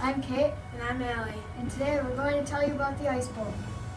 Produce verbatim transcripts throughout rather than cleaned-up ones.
I'm Kate. And I'm Allie. And today we're going to tell you about the Ice Bowl.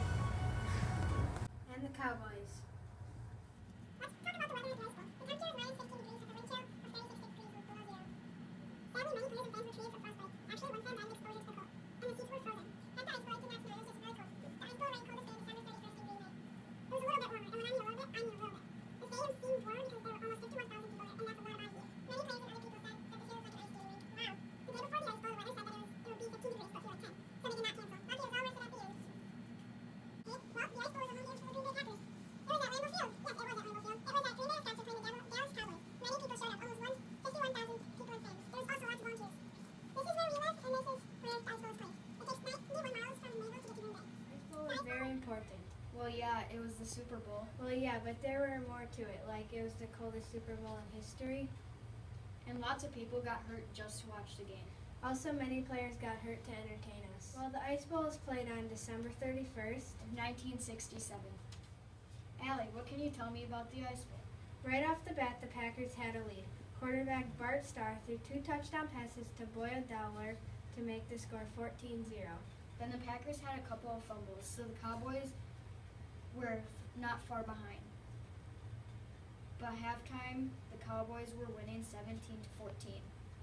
And the Cowboys. Let's talk about the weather at the Ice Bowl. The temperature is minus fifteen degrees with a wind chill of thirty-six degrees below zero. Sadly, many players and fans were treated for frostbite. Actually, one fan died of exposure to the cold. And the seats were frozen. At the Ice Bowl, I think that scenario is just very cold. The Ice Bowl rained coldest day December thirty-first in Green Bay. It was a little bit warmer, and when I mean a little bit, I mean a little bit. The stadium seemed warm because there were almost fifty-one thousand people there, and that's a lot of body heat. Many players and other people said that the field was like an ice skating rink. Wow. The day before the Ice Bowl, the weather said that it, was, it would be fifteen degrees but feel like ten. So they did not cancel. Lucky it was all worth it at the end. Okay, well, the Ice Bowl was a home game for the Green Bay Packers. It was at Lambeau Field. Yes, it was at Lambeau Field. It was at Green Bay Wisconsin playing the Dallas Cowboys. Many people showed up. Almost one fifty-one thousand people and fans. There was also lots of volunteers. This is where we live, and this is where the Ice Bowl is played. It takes ninety-one miles from Mayville to get to Green Bay. Ice Bowl was very important. Well, yeah, it was the Super Bowl. Well, yeah, but there were more to it. Like, it was the coldest Super Bowl in history. And lots of people got hurt just to watch the game. Also, many players got hurt to entertain us. Well, the Ice Bowl is played on December thirty-first. Of nineteen sixty-seven. Allie, what can you tell me about the Ice Bowl? Right off the bat, the Packers had a lead. Quarterback Bart Starr threw two touchdown passes to Boyle Dowler to make the score fourteen zero. Then the Packers had a couple of fumbles, so the Cowboys were not far behind. By halftime, the Cowboys were winning seventeen to fourteen.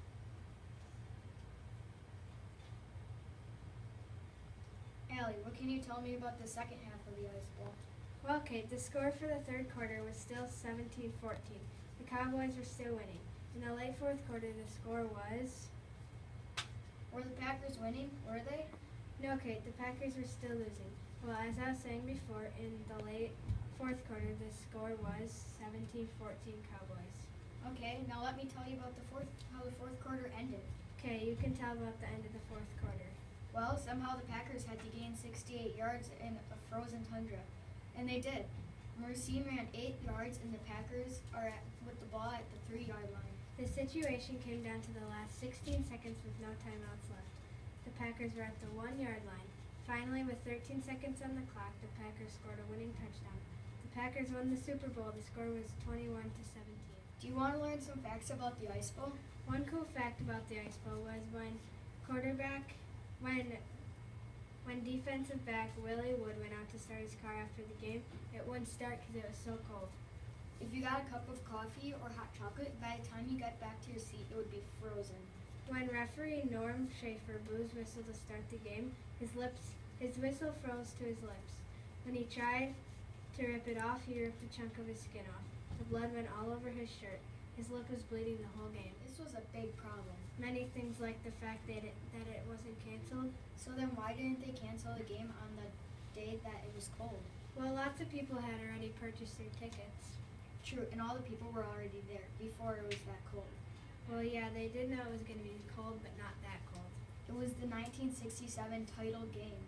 Allie, what can you tell me about the second half of the Ice Bowl? Well, Kate, the score for the third quarter was still seventeen fourteen. The Cowboys were still winning. In the late fourth quarter, the score was... Were the Packers winning? Were they? No, Kate, the Packers were still losing. Well, as I was saying before, in the late fourth quarter, the score was seventeen fourteen Cowboys. Okay, now let me tell you about the fourth, how the fourth quarter ended. Okay, you can tell about the end of the fourth quarter. Well, somehow the Packers had to gain sixty-eight yards in a frozen tundra, and they did. Mercine ran eight yards, and the Packers are at, with the ball at the three-yard line. The situation came down to the last sixteen seconds with no timeouts left. The Packers were at the one-yard line. Finally, with thirteen seconds on the clock, the Packers scored a winning touchdown. The Packers won the Super Bowl. The score was twenty-one to seventeen. Do you want to learn some facts about the Ice Bowl? One cool fact about the Ice Bowl was when quarterback, when when defensive back Willie Wood went out to start his car after the game, it wouldn't start because it was so cold. If you got a cup of coffee or hot chocolate, by the time you got back to your seat, it would be frozen. When referee Norm Schaefer blew his whistle to start the game, his lips, his whistle froze to his lips. When he tried to rip it off, he ripped a chunk of his skin off. The blood went all over his shirt. His lip was bleeding the whole game. This was a big problem. Many things like the fact that it, that it wasn't canceled. So then why didn't they cancel the game on the day that it was cold? Well, lots of people had already purchased their tickets. True, and all the people were already there before it was that cold. Well, yeah, they did know it was going to be cold, but not that cold. It was the nineteen sixty-seven title game.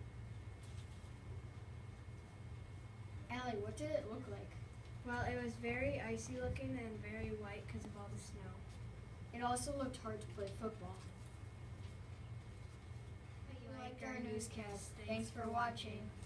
Allie, what did it look like? Well, it was very icy looking and very white because of all the snow. It also looked hard to play football. But you We liked our newscast. Thanks for watching.